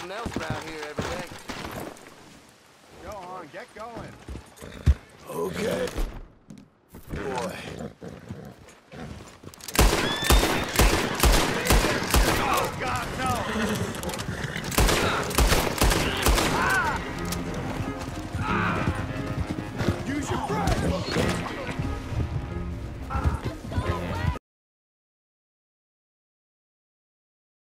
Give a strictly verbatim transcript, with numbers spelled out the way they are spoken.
something else around here every day. Go on, get going. Okay.